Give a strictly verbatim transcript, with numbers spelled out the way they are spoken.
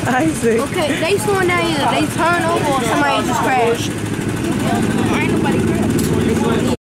I see. Okay, they slowing down either they turn over or somebody just crashed. Ain't nobody crashed.